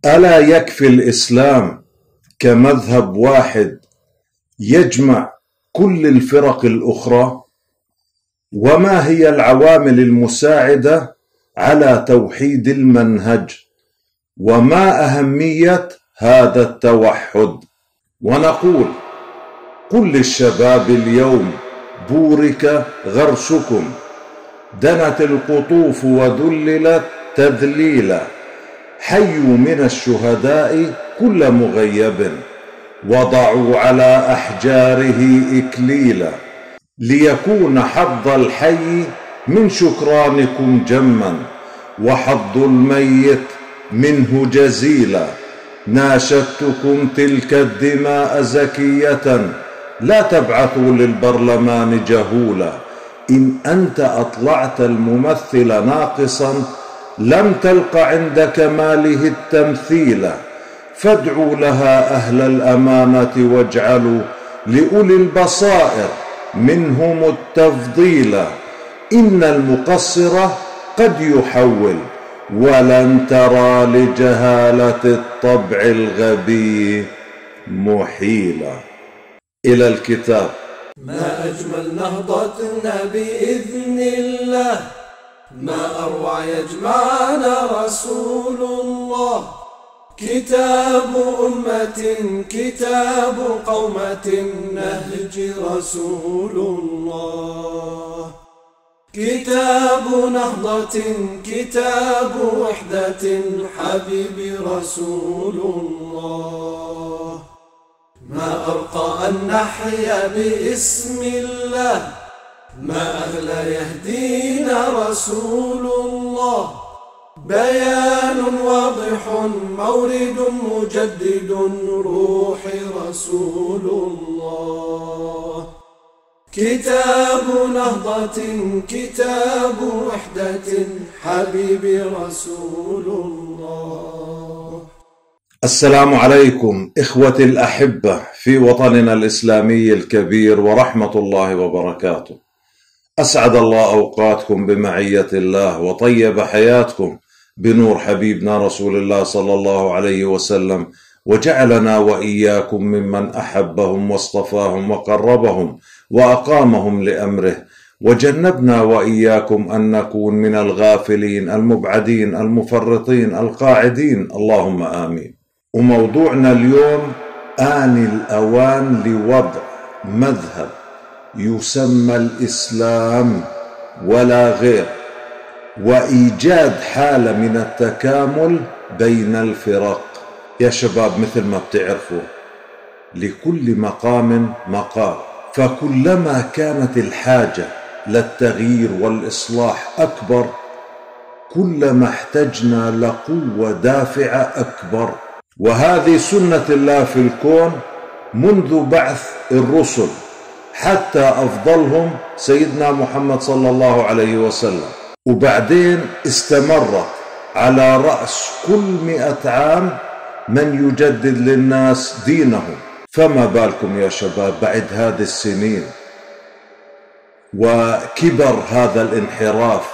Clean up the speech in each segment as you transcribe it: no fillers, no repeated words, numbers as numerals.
ألا يكفي الإسلام كمذهب واحد يجمع كل الفرق الأخرى؟ وما هي العوامل المساعدة على توحيد المنهج؟ وما أهمية هذا التوحد؟ ونقول: قل للشباب اليوم بورك غرسكم، دنت القطوف وذللت تذليلا، حيوا من الشهداء كل مغيب، وضعوا على أحجاره إكليلا، ليكون حظ الحي من شكرانكم جما، وحظ الميت منه جزيلا. ناشدتكم تلك الدماء زكية، لا تبعثوا للبرلمان جهولا. إن أنت أطلعت الممثل ناقصا لم تلق عند كماله التمثيل، فادعوا لها أهل الأمانة واجعلوا لأولي البصائر منهم التفضيل. إن المقصر قد يحول، ولن ترى لجهالة الطبع الغبي محيلا. إلى الكتاب. ما أجمل نهضتنا بإذن الله، ما أروع يجمعنا رسول الله. كتاب أمة كتاب قومة نهج رسول الله. كتاب نهضة كتاب وحدة حبيب رسول الله. ما أرقى أن نحيا باسم الله، ما أغلى يهدينا رسول الله. بيان واضح مورد مجدد روح رسول الله. كتاب نهضة كتاب وحدة حبيب رسول الله. السلام عليكم إخوتي الأحبة في وطننا الإسلامي الكبير، ورحمة الله وبركاته. أسعد الله أوقاتكم بمعية الله، وطيب حياتكم بنور حبيبنا رسول الله صلى الله عليه وسلم، وجعلنا وإياكم ممن أحبهم واصطفاهم وقربهم وأقامهم لأمره، وجنبنا وإياكم أن نكون من الغافلين المبعدين المفرطين القاعدين، اللهم آمين. وموضوعنا اليوم: آن الأوان لوضع مذهب يسمى الإسلام ولا غير، وإيجاد حالة من التكامل بين الفرق. يا شباب، مثل ما بتعرفوا لكل مقام مقال، فكلما كانت الحاجة للتغيير والإصلاح أكبر، كلما احتجنا لقوة دافعة أكبر. وهذه سنة الله في الكون منذ بعث الرسل حتى أفضلهم سيدنا محمد صلى الله عليه وسلم، وبعدين استمرت على رأس كل 100 عام من يجدد للناس دينهم. فما بالكم يا شباب بعد هذه السنين وكبر هذا الانحراف،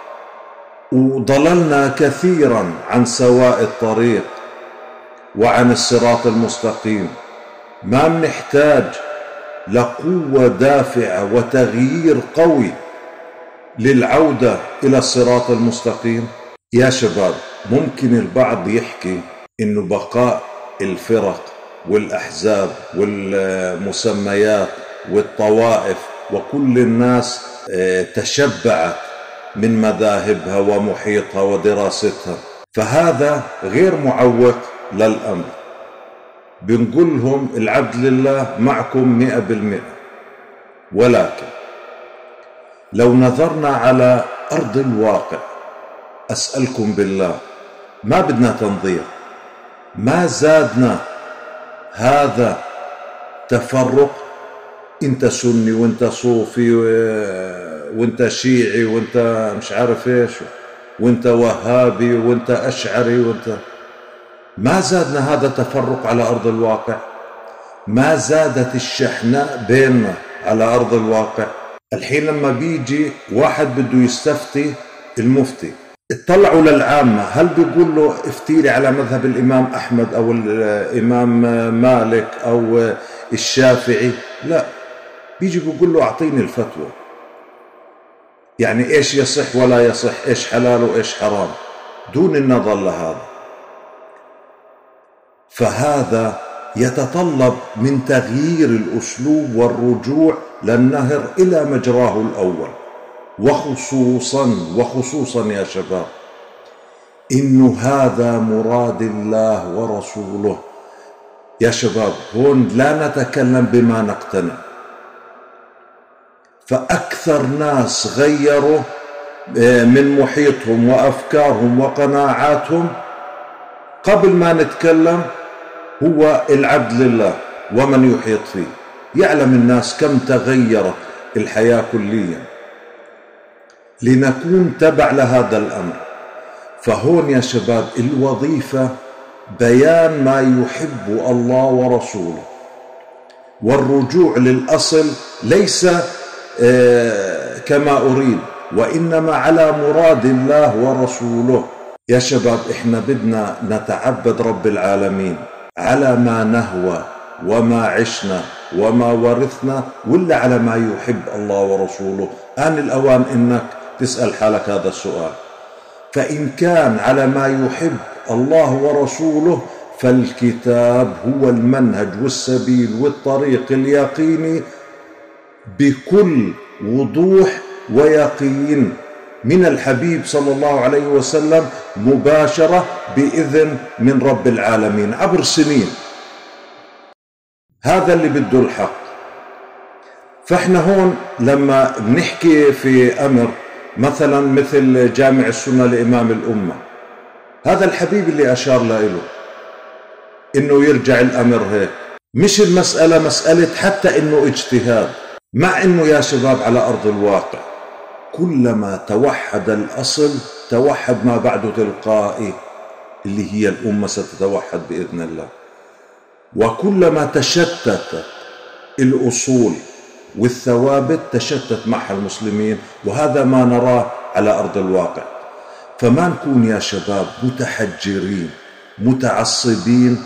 وضللنا كثيرا عن سواء الطريق وعن الصراط المستقيم. ما بنحتاج لقوة دافعة وتغيير قوي للعودة إلى الصراط المستقيم؟ يا شباب، ممكن البعض يحكي إنه بقاء الفرق والأحزاب والمسميات والطوائف وكل الناس تشبعت من مذاهبها ومحيطها ودراستها، فهذا غير معوق للأمر. بنقول لهم العبد لله معكم 100%، ولكن لو نظرنا على أرض الواقع، أسألكم بالله، ما بدنا تنظير، ما زادنا هذا تفرق، انت سني وانت صوفي وانت شيعي وانت مش عارف ايش، وانت وهابي وانت أشعري وانت، ما زادنا هذا تفرق على أرض الواقع؟ ما زادت الشحناء بيننا على أرض الواقع؟ الحين لما بيجي واحد بده يستفتي المفتي اطلعوا للعامة، هل بيقول له افتيلي على مذهب الإمام أحمد أو الإمام مالك أو الشافعي؟ لا، بيجي بيقول له أعطيني الفتوى، يعني إيش يصح ولا يصح، إيش حلال وإيش حرام، دون النظر لهذا. فهذا يتطلب من تغيير الأسلوب والرجوع للنهر إلى مجراه الأول. وخصوصا يا شباب، إنه هذا مراد الله ورسوله. يا شباب هون لا نتكلم بما نقتنع، فأكثر ناس غيروا من محيطهم وأفكارهم وقناعاتهم قبل ما نتكلم هو العبد لله ومن يحيط فيه. يعلم الناس كم تغيرت الحياة كليا لنكون تبع لهذا الأمر. فهون يا شباب الوظيفة بيان ما يحب الله ورسوله، والرجوع للأصل ليس كما أريد، وإنما على مراد الله ورسوله. يا شباب إحنا بدنا نتعبد رب العالمين على ما نهوى وما عشنا وما ورثنا، ولا على ما يحب الله ورسوله؟ آن الأوان إنك تسأل حالك هذا السؤال. فإن كان على ما يحب الله ورسوله فالكتاب هو المنهج والسبيل والطريق اليقيني بكل وضوح ويقين من الحبيب صلى الله عليه وسلم مباشرة بإذن من رب العالمين عبر سنين. هذا اللي بده الحق. فاحنا هون لما بنحكي في أمر مثلا مثل جامع السنة لإمام الأمة، هذا الحبيب اللي أشار له إنه يرجع الأمر هيك، مش المسألة مسألة حتى إنه اجتهاد، مع إنه يا شباب على أرض الواقع كلما توحد الأصل توحد ما بعده تلقائي، اللي هي الأمة ستتوحد بإذن الله. وكلما تشتت الأصول والثوابت تشتت معها المسلمين، وهذا ما نراه على أرض الواقع. فما نكون يا شباب متحجرين متعصبين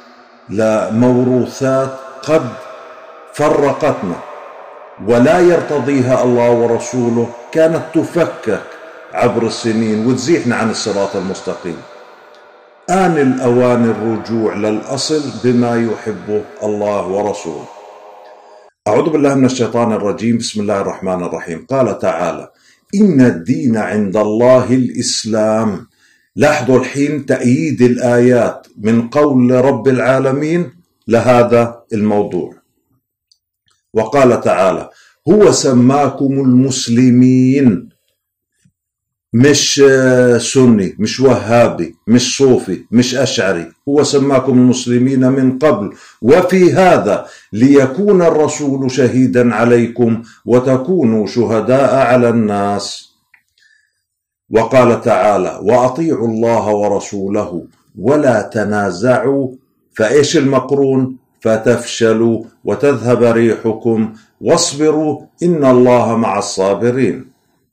لموروثات قد فرقتنا ولا يرتضيها الله ورسوله، كانت تفكك عبر السنين وتزيحنا عن الصراط المستقيم. آن الأوان الرجوع للأصل بما يحبه الله ورسوله. أعوذ بالله من الشيطان الرجيم. بسم الله الرحمن الرحيم. قال تعالى: إن الدين عند الله الإسلام. لاحظوا الحين تأييد الآيات من قول رب العالمين لهذا الموضوع. وقال تعالى: هو سماكم المسلمين، مش سني، مش وهابي، مش صوفي، مش أشعري، هو سماكم المسلمين من قبل وفي هذا ليكون الرسول شهيدا عليكم وتكونوا شهداء على الناس. وقال تعالى: وأطيعوا الله ورسوله ولا تنازعوا، فإيش المقرون؟ فتفشلوا وتذهب ريحكم واصبروا إن الله مع الصابرين.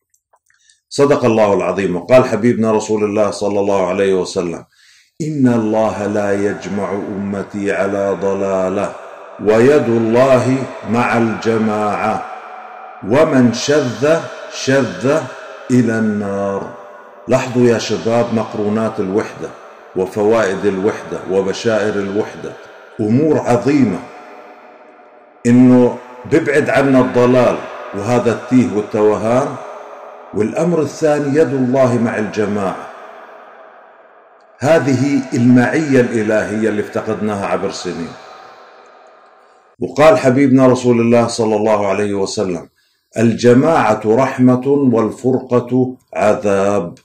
صدق الله العظيم. وقال حبيبنا رسول الله صلى الله عليه وسلم: إن الله لا يجمع أمتي على ضلالة ويد الله مع الجماعة ومن شذ شذ إلى النار. لاحظوا يا شباب مقرونات الوحدة وفوائد الوحدة وبشائر الوحدة، أمور عظيمة إنه ببعد عنا الضلال وهذا التيه والتوهان. والأمر الثاني يد الله مع الجماعة، هذه المعية الإلهية اللي افتقدناها عبر سنين. وقال حبيبنا رسول الله صلى الله عليه وسلم: الجماعة رحمة والفرقة عذاب.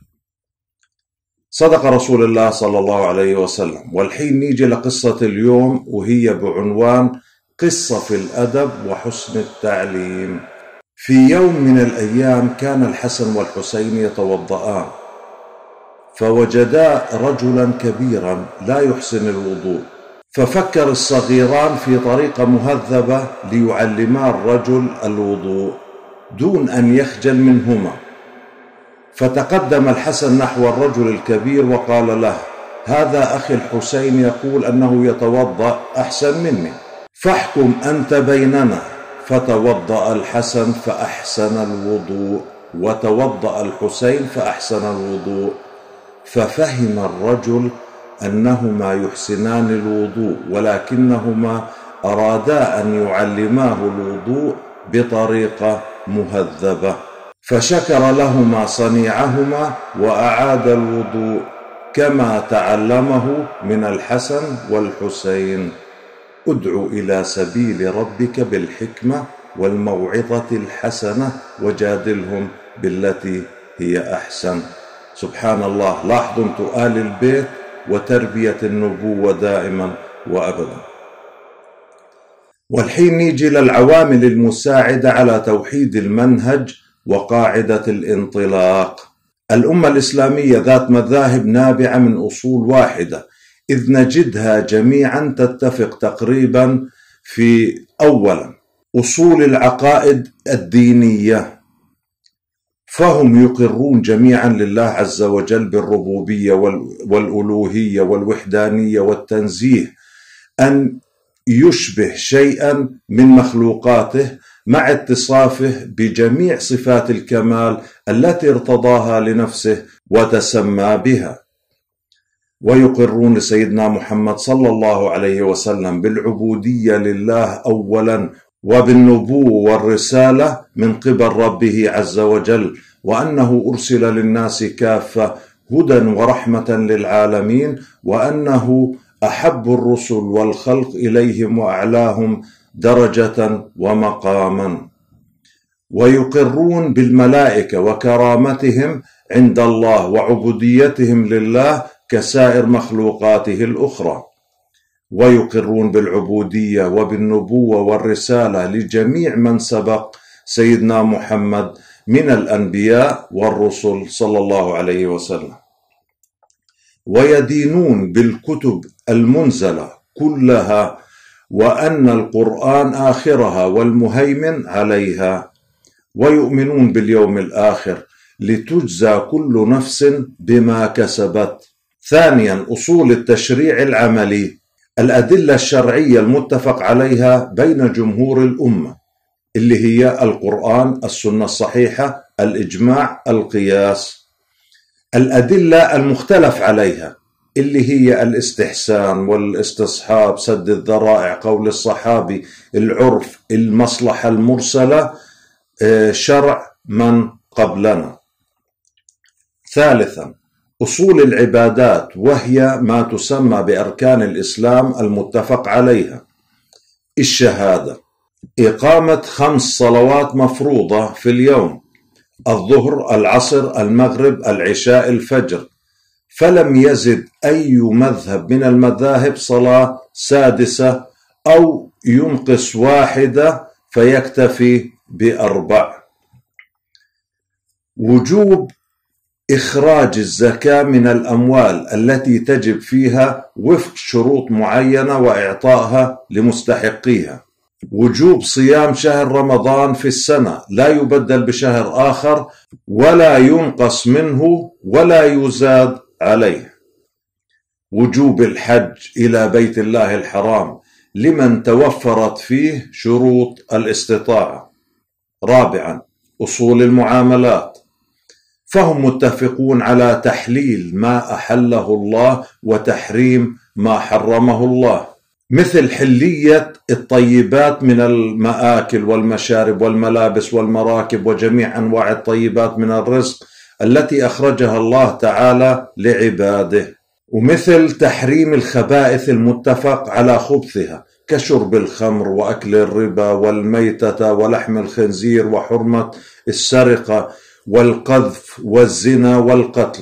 صدق رسول الله صلى الله عليه وسلم. والحين نيجي لقصة اليوم، وهي بعنوان قصة في الأدب وحسن التعليم. في يوم من الأيام كان الحسن والحسين يتوضآن، فوجدا رجلا كبيرا لا يحسن الوضوء، ففكر الصغيران في طريقة مهذبة ليعلما الرجل الوضوء دون أن يخجل منهما. فتقدم الحسن نحو الرجل الكبير وقال له: هذا أخي الحسين يقول أنه يتوضأ أحسن مني، فاحكم أنت بيننا. فتوضأ الحسن فأحسن الوضوء، وتوضأ الحسين فأحسن الوضوء. ففهم الرجل أنهما يحسنان الوضوء، ولكنهما أرادا أن يعلماه الوضوء بطريقة مهذبة، فشكر لهما صنيعهما وأعاد الوضوء كما تعلمه من الحسن والحسين. ادع إلى سبيل ربك بالحكمة والموعظة الحسنة وجادلهم بالتي هي أحسن. سبحان الله، لاحظوا انتم آل البيت وتربية النبوة دائما وأبدا. والحين نيجي للعوامل المساعدة على توحيد المنهج وقاعدة الانطلاق. الأمة الإسلامية ذات مذاهب نابعة من أصول واحدة، إذ نجدها جميعا تتفق تقريبا في أولا أصول العقائد الدينية، فهم يقرون جميعا لله عز وجل بالربوبية والألوهية والوحدانية والتنزيه أن يشبه شيئا من مخلوقاته، مع اتصافه بجميع صفات الكمال التي ارتضاها لنفسه وتسمى بها. ويقرون لسيدنا محمد صلى الله عليه وسلم بالعبودية لله أولا، وبالنبوة والرسالة من قبل ربه عز وجل، وأنه أرسل للناس كافة هدى ورحمة للعالمين، وأنه أحب الرسل والخلق إليهم وأعلاهم درجة ومقاما. ويقرون بالملائكة وكرامتهم عند الله وعبوديتهم لله كسائر مخلوقاته الأخرى. ويقرون بالعبودية وبالنبوة والرسالة لجميع من سبق سيدنا محمد من الأنبياء والرسل صلى الله عليه وسلم. ويدينون بالكتب المنزلة كلها، وأن القرآن آخرها والمهيمن عليها. ويؤمنون باليوم الآخر لتجزى كل نفس بما كسبت. ثانيا أصول التشريع العملي، الأدلة الشرعية المتفق عليها بين جمهور الأمة، اللي هي القرآن، السنة الصحيحة، الإجماع، القياس. الأدلة المختلف عليها اللي هي الاستحسان والاستصحاب، سد الذرائع، قول الصحابي، العرف، المصلحة المرسلة، شرع من قبلنا. ثالثا أصول العبادات، وهي ما تسمى بأركان الإسلام المتفق عليها: الشهادة، إقامة 5 صلوات مفروضة في اليوم: الظهر، العصر، المغرب، العشاء، الفجر. فلم يزد أي مذهب من المذاهب صلاة سادسة أو ينقص واحدة فيكتفي ب4. وجوب إخراج الزكاة من الأموال التي تجب فيها وفق شروط معينة وإعطائها لمستحقيها. وجوب صيام شهر رمضان في السنة، لا يبدل بشهر آخر ولا ينقص منه ولا يزاد عليه. وجوب الحج إلى بيت الله الحرام لمن توفرت فيه شروط الاستطاعة. رابعا أصول المعاملات، فهم متفقون على تحليل ما أحله الله وتحريم ما حرمه الله، مثل حلية الطيبات من المآكل والمشارب والملابس والمراكب وجميع أنواع الطيبات من الرزق التي أخرجها الله تعالى لعباده، ومثل تحريم الخبائث المتفق على خبثها كشرب الخمر وأكل الربا والميتة ولحم الخنزير، وحرمة السرقة والقذف والزنا والقتل.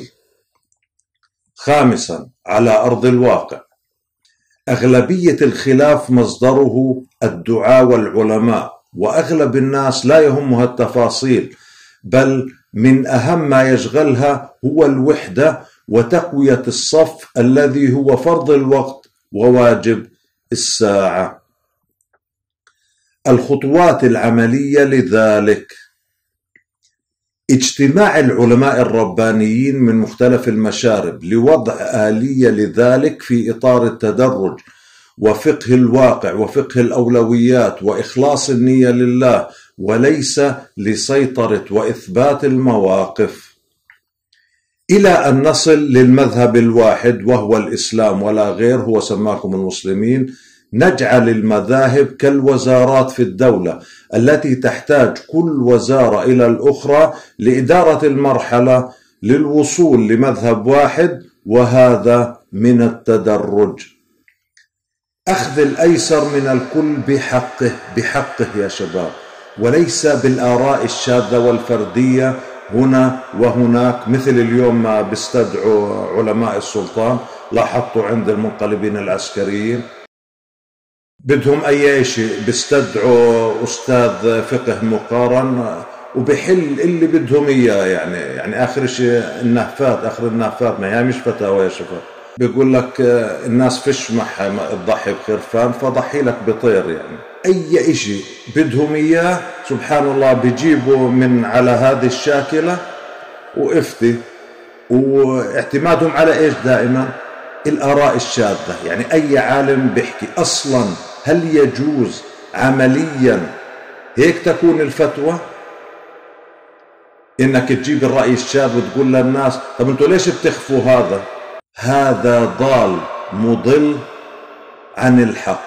خامسا على أرض الواقع، أغلبية الخلاف مصدره الدعاة والعلماء، وأغلب الناس لا يهمها التفاصيل، بل من أهم ما يشغلها هو الوحدة وتقوية الصف الذي هو فرض الوقت وواجب الساعة. الخطوات العملية لذلك: اجتماع العلماء الربانيين من مختلف المشارب لوضع آلية لذلك في إطار التدرج وفقه الواقع وفقه الأولويات وإخلاص النية لله وليس لسيطرة وإثبات المواقف، إلى أن نصل للمذهب الواحد وهو الإسلام ولا غير، هو سماكم المسلمين. نجعل المذاهب كالوزارات في الدولة التي تحتاج كل وزارة إلى الأخرى لإدارة المرحلة للوصول لمذهب واحد، وهذا من التدرج. أخذ الأيسر من الكل بحقه يا شباب، وليس بالآراء الشاذة والفردية هنا وهناك. مثل اليوم ما بيستدعوا علماء السلطان، لاحظتوا عند المنقلبين العسكريين بدهم أي شيء، بيستدعوا أستاذ فقه مقارن وبحل اللي بدهم إياه. يعني آخر شيء النهفات، آخر النهفات، ما هي مش فتاوى يا شباب. بيقول لك الناس فيش معها تضحي بخرفان فضحي لك بطير. يعني أي شيء بدهم إياه سبحان الله بيجيبوا من على هذه الشاكلة وافتي. واعتمادهم على إيش دائما؟ الآراء الشاذة. يعني أي عالم بيحكي أصلا، هل يجوز عمليا هيك تكون الفتوى؟ إنك تجيب الرأي الشاذ وتقول للناس طب أنتوا ليش بتخفوا هذا؟ هذا ضال مضل عن الحق،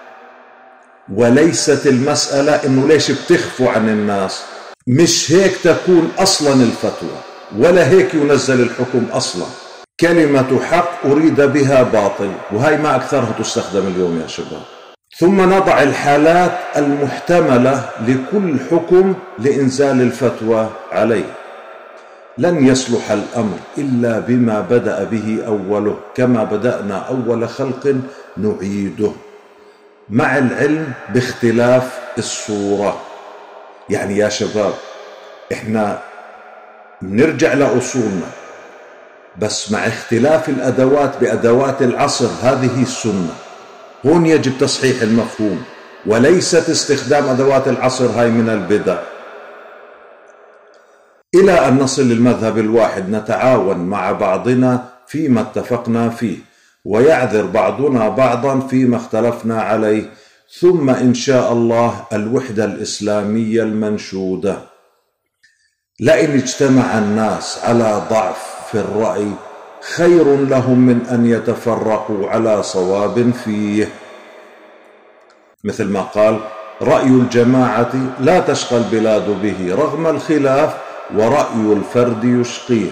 وليست المسألة إنه ليش بتخفوا عن الناس. مش هيك تكون أصلا الفتوى، ولا هيك ينزل الحكم أصلا. كلمة حق أريد بها باطل، وهي ما أكثرها تستخدم اليوم يا شباب. ثم نضع الحالات المحتملة لكل حكم لإنزال الفتوى عليه. لن يصلح الأمر إلا بما بدأ به أوله، كما بدأنا أول خلق نعيده، مع العلم باختلاف الصورة. يعني يا شباب إحنا نرجع لأصولنا، بس مع اختلاف الأدوات بأدوات العصر. هذه السنة. هون يجب تصحيح المفهوم، وليست استخدام أدوات العصر هاي من البدع. إلى أن نصل للمذهب الواحد نتعاون مع بعضنا فيما اتفقنا فيه، ويعذر بعضنا بعضا فيما اختلفنا عليه، ثم إن شاء الله الوحدة الإسلامية المنشودة. لئن اجتمع الناس على ضعف في الرأي خير لهم من أن يتفرقوا على صواب فيه، مثل ما قال رأي الجماعة لا تشقى البلاد به رغم الخلاف، ورأي الفرد يشقيه.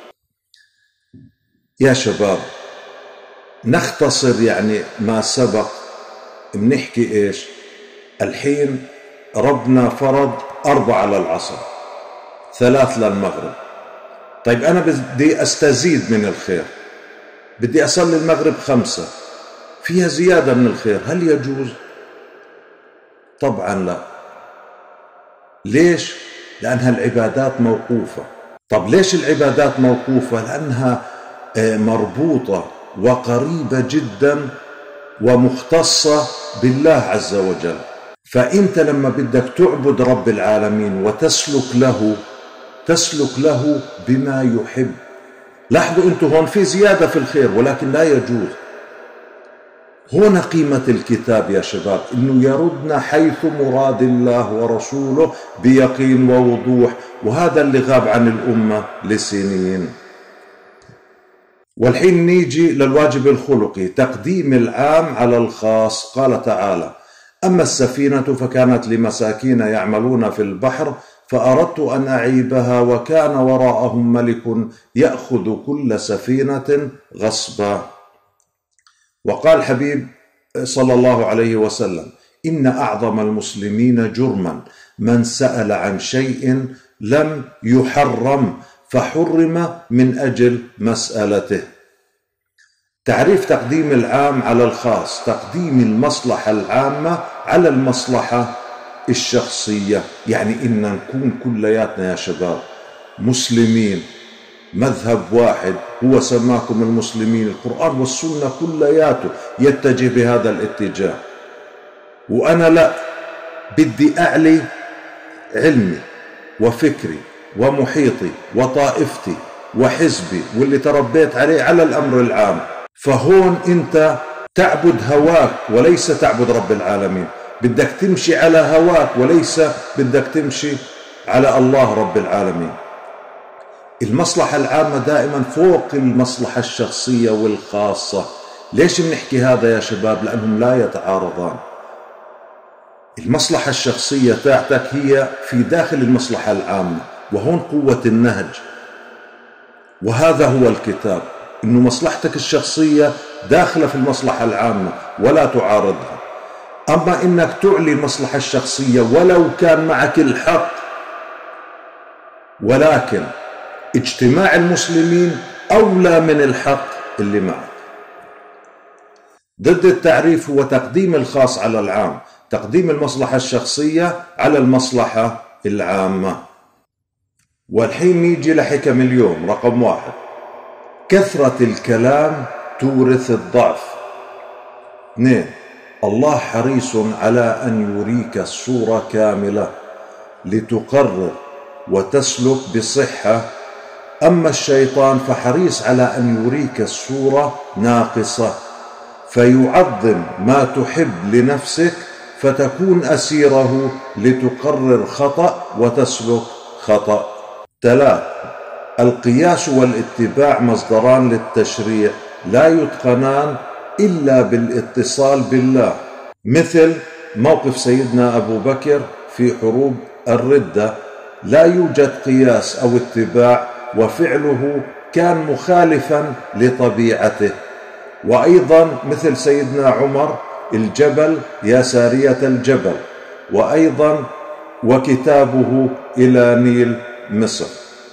يا شباب نختصر يعني ما سبق. بنحكي إيش الحين؟ ربنا فرض 4 للعصر، 3 للمغرب. طيب أنا بدي أستزيد من الخير، بدي أصلي المغرب 5، فيها زيادة من الخير، هل يجوز؟ طبعا لا. ليش؟ لأنها العبادات موقوفة. طب ليش العبادات موقوفة؟ لأنها مربوطة وقريبة جدا ومختصة بالله عز وجل. فأنت لما بدك تعبد رب العالمين تسلك له بما يحب. لاحظوا أنتم هون في زيادة في الخير، ولكن لا يجوز. هنا قيمة الكتاب يا شباب، إنه يردنا حيث مراد الله ورسوله بيقين ووضوح، وهذا اللي غاب عن الأمة لسنين. والحين نيجي للواجب الخلقي، تقديم العام على الخاص. قال تعالى أما السفينة فكانت لمساكين يعملون في البحر فأردت أن أعيبها وكان وراءهم ملك يأخذ كل سفينة غصبا. وقال حبيب صلى الله عليه وسلم إن أعظم المسلمين جرما من سأل عن شيء لم يحرم فحرم من أجل مسألته. تعريف تقديم العام على الخاص: تقديم المصلحة العامة على المصلحة الشخصية. يعني إن نكون كلياتنا يا شباب مسلمين، مذهب واحد هو سماكم المسلمين، القرآن والسنة كلياته يتجه بهذا الاتجاه. وأنا لا بدي أعلي علمي وفكري ومحيطي وطائفتي وحزبي واللي تربيت عليه على الأمر العام. فهون أنت تعبد هواك وليس تعبد رب العالمين، بدك تمشي على هواك وليس بدك تمشي على الله رب العالمين. المصلحة العامة دائما فوق المصلحة الشخصية والخاصة. ليش بنحكي هذا يا شباب؟ لأنهم لا يتعارضان. المصلحة الشخصية تاعتك هي في داخل المصلحة العامة، وهون قوة النهج، وهذا هو الكتاب، إنه مصلحتك الشخصية داخلة في المصلحة العامة ولا تعارضها. أما إنك تعلي المصلحة الشخصية ولو كان معك الحق، ولكن اجتماع المسلمين أولى من الحق اللي معك. ضد التعريف هو تقديم الخاص على العام، تقديم المصلحة الشخصية على المصلحة العامة. والحين نيجي لحكم اليوم. رقم 1: كثرة الكلام تورث الضعف. 2: الله حريص على أن يريك الصورة كاملة لتقرر وتسلك بصحة، أما الشيطان فحريص على أن يريك الصورة ناقصة فيعظم ما تحب لنفسك فتكون أسيره لتقرر خطأ وتسلك خطأ. 3: القياس والاتباع مصدران للتشريع لا يتقنان إلا بالاتصال بالله، مثل موقف سيدنا أبو بكر في حروب الردة، لا يوجد قياس أو اتباع وفعله كان مخالفا لطبيعته. وأيضا مثل سيدنا عمر: الجبل يا سارية الجبل، وأيضا وكتابه إلى نيل مصر.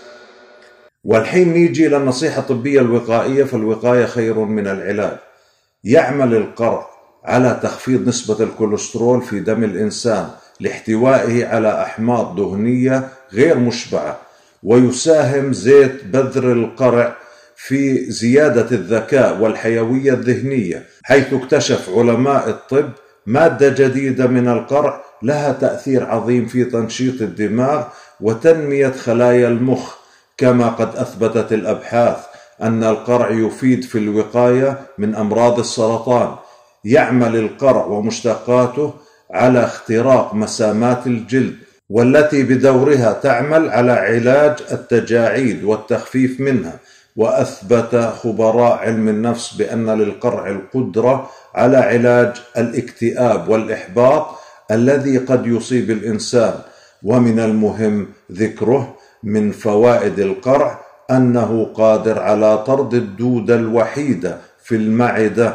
والحين نيجي للنصيحة الطبية الوقائية، فالوقاية خير من العلاج. يعمل القرع على تخفيض نسبة الكوليسترول في دم الإنسان لاحتوائه على أحماض دهنية غير مشبعة، ويساهم زيت بذر القرع في زيادة الذكاء والحيوية الذهنية، حيث اكتشف علماء الطب مادة جديدة من القرع لها تأثير عظيم في تنشيط الدماغ وتنمية خلايا المخ، كما قد أثبتت الأبحاث أن القرع يفيد في الوقاية من أمراض السرطان. يعمل القرع ومشتقاته على اختراق مسامات الجلد، والتي بدورها تعمل على علاج التجاعيد والتخفيف منها. وأثبت خبراء علم النفس بأن للقرع القدرة على علاج الاكتئاب والإحباط الذي قد يصيب الإنسان. ومن المهم ذكره من فوائد القرع أنه قادر على طرد الدودة الوحيدة في المعدة،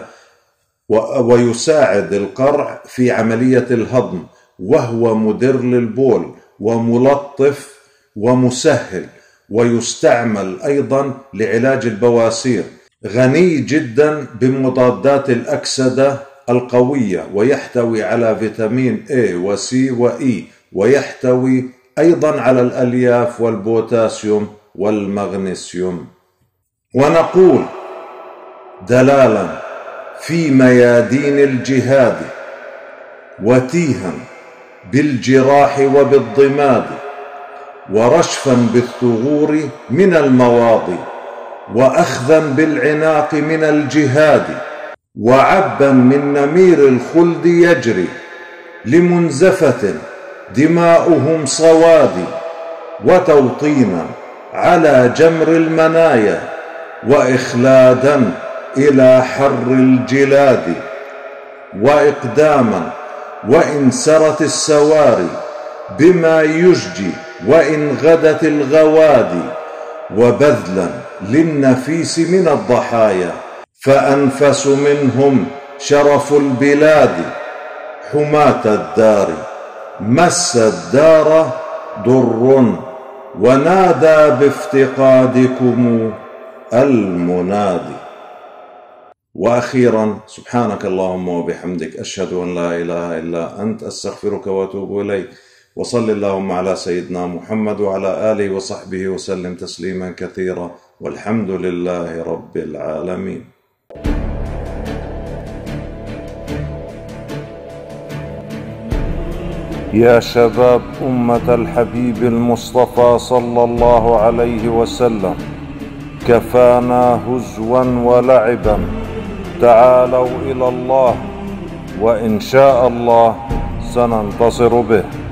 ويساعد القرع في عملية الهضم، وهو مدر للبول وملطف ومسهل، ويستعمل أيضا لعلاج البواسير. غني جدا بمضادات الأكسدة القوية، ويحتوي على فيتامين A و C و E، ويحتوي أيضا على الألياف والبوتاسيوم والمغنيسيوم. ونقول دلالا في ميادين الجهاد وتيها بالجراح وبالضماد، ورشفا بالثغور من المواضي، وأخذا بالعناق من الجهاد، وعبا من نمير الخلد يجري لمنزفة دماؤهم صوادي، وتوطينا على جمر المنايا، وإخلادا إلى حر الجلاد، وإقداما وإن سرت السواري بما يجدي وإن غدت الغوادي، وبذلا للنفيس من الضحايا، فأنفس منهم شرف البلاد، حماة الدار مس الدار ضر، ونادى بافتقادكم المنادي. وأخيرا سبحانك اللهم وبحمدك، أشهد أن لا إله إلا أنت، أستغفرك وأتوب إليك. وصل اللهم على سيدنا محمد وعلى آله وصحبه وسلم تسليما كثيرا، والحمد لله رب العالمين. يا شباب أمة الحبيب المصطفى صلى الله عليه وسلم، كفانا هزوا ولعبا، تعالوا إلى الله، وإن شاء الله سننتصر به.